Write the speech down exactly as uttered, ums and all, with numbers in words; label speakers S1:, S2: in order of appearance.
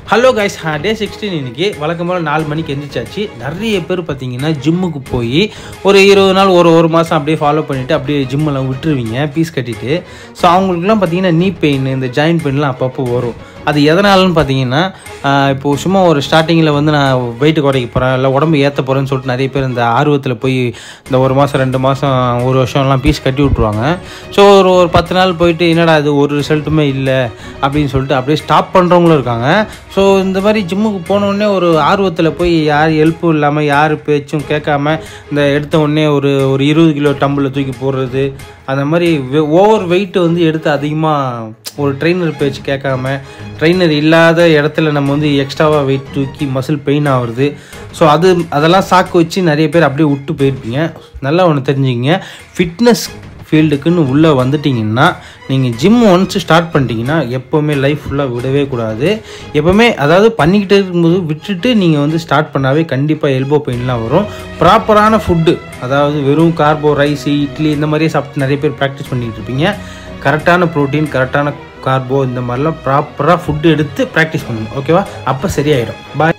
S1: Hello guys, டே sixteen இன்னைக்கு வழக்கம் போல் நாலு மணிக்கு எந்திரிச்சாச்சு. நிறைய பேர் பார்த்தீங்கன்னா ஜிம்முக்கு போய் ஒரு இருபது நாள் ஒரு ஒரு மாதம் அப்படியே ஃபாலோ பண்ணிவிட்டு அப்படியே ஜிம்மெல்லாம் விட்டுருவீங்க ஃபீஸ் கட்டிட்டு. ஸோ அவங்களுக்குலாம் பார்த்தீங்கன்னா நீ பெயின், இந்த ஜாயின்ட் பெயின்லாம் அப்பப்போ வரும். அது எதனாலன்னு பார்த்தீங்கன்னா, இப்போது சும்மா ஒரு ஸ்டார்டிங்கில் வந்து நான் வெயிட்டு குறைக்க போகிறேன், இல்லை உடம்பு ஏற்ற போகிறேன்னு சொல்லிட்டு நிறைய பேர் இந்த ஆர்வத்தில் போய் இந்த ஒரு மாதம் ரெண்டு மாதம் ஒரு வருஷம்லாம் ஃபீஸ் கட்டி விட்ருவாங்க. ஸோ ஒரு ஒரு பத்து நாள் போயிட்டு என்னடா அது ஒரு ரிசல்ட்டுமே இல்லை அப்படின்னு சொல்லிட்டு அப்படியே ஸ்டாப் பண்ணுறவங்களும் இருக்காங்க. ஸோ இந்த மாதிரி ஜிம்முக்கு போனோடனே ஒரு ஆர்வத்தில் போய் யார் ஹெல்ப்பும் இல்லாமல் யார் பேச்சும் கேட்காம இந்த எடுத்த உடனே ஒரு ஒரு இருபது கிலோ டம்பில் தூக்கி போடுறது, அந்த மாதிரி ஓவர் வெயிட்டு வந்து எடுத்து அதிகமாக ஒரு ட்ரெயினர் பேச்சு கேட்காம ட்ரெயினர் இல்லாத இடத்துல நம்ம வந்து எக்ஸ்ட்ராவாக வெயிட் தூக்கி மசில் பெயின் ஆகுறது. ஸோ அது அதெல்லாம் சாக்கு வச்சு நிறைய பேர் அப்படியே விட்டு போயிருப்பீங்க. நல்லா ஒன்று தெரிஞ்சுக்கிங்க, ஃபிட்னஸ் ஃபீல்டுக்குன்னு உள்ளே வந்துட்டிங்கன்னா நீங்கள் ஜிம் ஒன்ஸ் ஸ்டார்ட் பண்ணிட்டீங்கன்னா எப்போவுமே லைஃப் ஃபுல்லாக விடவே கூடாது. எப்போவுமே அதாவது பண்ணிக்கிட்டே இருக்கும்போது விட்டுட்டு நீங்கள் வந்து ஸ்டார்ட் பண்ணாவே கண்டிப்பாக எல்போ பெயின்லாம் வரும். ப்ராப்பரான ஃபுட்டு, அதாவது வெறும் கார்போ ரைஸ் இட்லி இந்த மாதிரியே சாப்பிட்டு நிறைய பேர் ப்ராக்டிஸ் பண்ணிகிட்டு இருப்பீங்க. கரெக்டான ப்ரோட்டீன், கரெக்டான கார்போ இந்த மாதிரிலாம் ப்ராப்பராக ஃபுட்டு எடுத்து ப்ராக்டிஸ் பண்ணணும். ஓகேவா? அப்போ சரியாயிடும். பாய்.